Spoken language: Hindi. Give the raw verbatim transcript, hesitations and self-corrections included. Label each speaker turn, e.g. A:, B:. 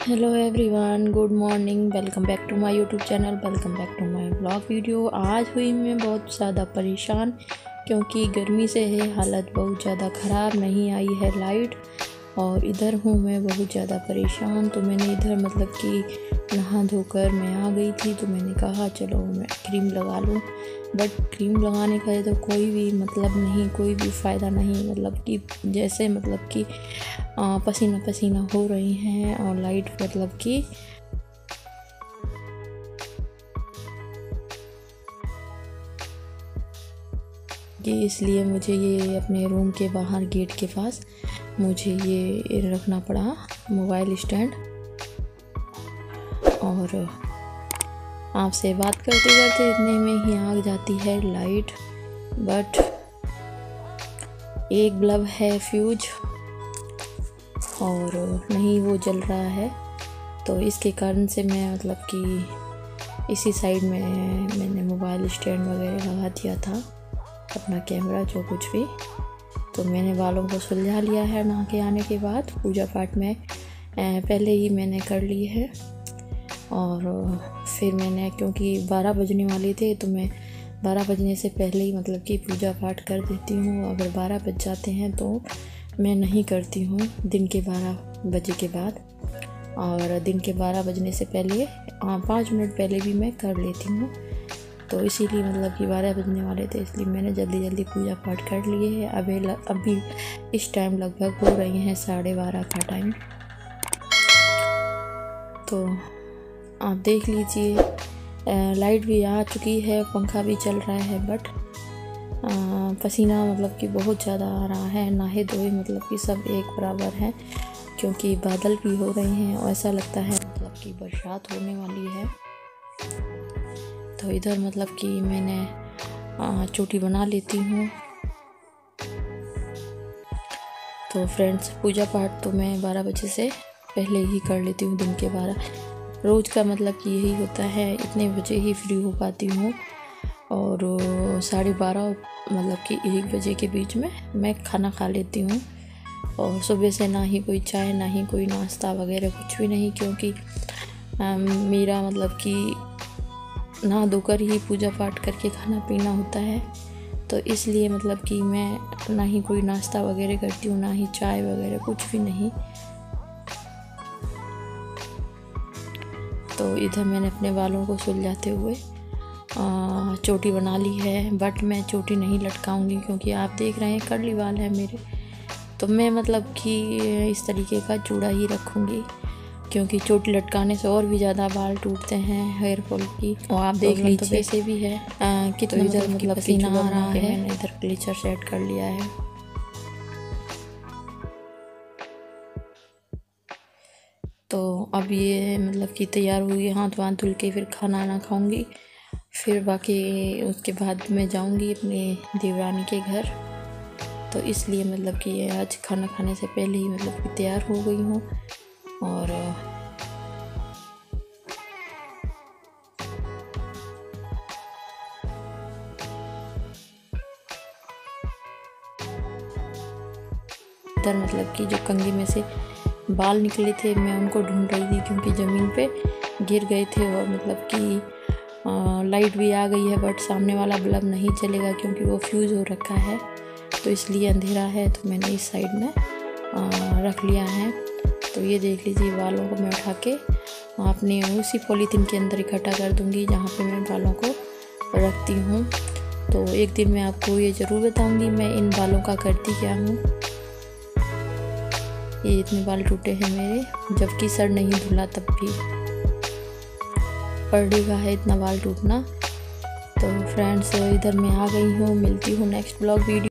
A: Hello everyone, good morning. Welcome back to my YouTube channel, welcome back to my blog video. आज हुई मैं बहुत ज़्यादा परेशान क्योंकि गर्मी से है हालत बहुत ज़्यादा ख़राब। नहीं आई है लाइट और इधर हूँ मैं बहुत ज़्यादा परेशान। तो मैंने इधर मतलब कि नहा धोकर मैं आ गई थी, तो मैंने कहा चलो मैं क्रीम लगा लूँ। बट क्रीम लगाने का तो कोई भी मतलब नहीं, कोई भी फ़ायदा नहीं। मतलब कि जैसे मतलब कि पसीना पसीना हो रही हैं और लाइट मतलब कि कि इसलिए मुझे ये अपने रूम के बाहर गेट के पास मुझे ये रखना पड़ा मोबाइल स्टैंड। और आपसे बात करते करते इतने में ही आ जाती है लाइट। बट एक बल्ब है फ्यूज और नहीं वो जल रहा है, तो इसके कारण से मैं मतलब कि इसी साइड में मैंने मोबाइल स्टैंड वगैरह लगा दिया था, अपना कैमरा जो कुछ भी। तो मैंने बालों को सुलझा लिया है नहा के आने के बाद। पूजा पाठ में पहले ही मैंने कर ली है और फिर मैंने क्योंकि बारह बजने वाले थे तो मैं बारह बजने से पहले ही मतलब कि पूजा पाठ कर देती हूँ। अगर बारह बज जाते हैं तो मैं नहीं करती हूँ दिन के बारह बजे के बाद, और दिन के बारह बजने से पहले पाँच मिनट पहले भी मैं कर लेती हूँ। तो इसीलिए मतलब कि बारह बजने वाले थे, इसलिए मैंने जल्दी जल्दी पूजा पाठ कर लिए है। अभी अभी इस टाइम लगभग हो रही हैं साढ़े बारह का टाइम। तो आप देख लीजिए, लाइट भी आ चुकी है, पंखा भी चल रहा है, बट पसीना मतलब कि बहुत ज़्यादा आ रहा है। नहाए धोए मतलब कि सब एक बराबर है क्योंकि बादल भी हो रहे हैं और ऐसा लगता है मतलब कि बरसात होने वाली है। तो इधर मतलब कि मैंने चोटी बना लेती हूँ। तो फ्रेंड्स, पूजा पाठ तो मैं बारह बजे से पहले ही कर लेती हूँ। दिन के बारह रोज़ का मतलब कि यही होता है, इतने बजे ही फ्री हो पाती हूँ। और साढ़े बारह मतलब कि एक बजे के बीच में मैं खाना खा लेती हूँ। और सुबह से ना ही कोई चाय ना ही कोई नाश्ता वगैरह कुछ भी नहीं, क्योंकि आ, मेरा मतलब कि नहा धोकर ही पूजा पाठ करके खाना पीना होता है। तो इसलिए मतलब कि मैं ना ही कोई नाश्ता वगैरह करती हूँ, ना ही चाय वगैरह कुछ भी नहीं। तो इधर मैंने अपने बालों को सुलझाते हुए आ, चोटी बना ली है। बट मैं चोटी नहीं लटकाऊंगी क्योंकि आप देख रहे हैं कर्ली बाल है मेरे। तो मैं मतलब कि इस तरीके का चूड़ा ही रखूँगी क्योंकि चोटी लटकाने से और भी ज़्यादा बाल टूटते हैं हेयर फॉल की। और आप देख लीजिए तो वैसे भी है कितना तो इधर मतलब पसीना आ रहा है। मैंने इधर क्लीचर सेट कर लिया है। तो अब ये मतलब कि तैयार हुई, हाथ वाथ धुल के फिर खाना ना खाऊंगी। फिर बाकी उसके बाद मैं जाऊंगी अपने देवरानी के घर। तो इसलिए मतलब कि आज खाना खाने से पहले ही मतलब कि तैयार हो गई हूँ। और इधर मतलब कि जो कंघी में से बाल निकले थे मैं उनको ढूंढ रही थी क्योंकि ज़मीन पे गिर गए थे। और मतलब कि आ, लाइट भी आ गई है, बट सामने वाला बल्ब नहीं चलेगा क्योंकि वो फ्यूज़ हो रखा है। तो इसलिए अंधेरा है, तो मैंने इस साइड में आ, रख लिया है। तो ये देख लीजिए, बालों को मैं उठा के अपने उसी पॉलीथीन के अंदर इकट्ठा कर दूंगी जहाँ पे मैं बालों को रखती हूँ। तो एक दिन मैं आपको ये ज़रूर बताऊँगी मैं इन बालों का करती क्या हूँ। ये इतने बाल टूटे हैं मेरे, जबकि सर नहीं धुला तब भी पर डे का है इतना बाल टूटना। तो फ्रेंड्स, इधर मैं आ गई हूँ, मिलती हूँ नेक्स्ट ब्लॉग वीडियो।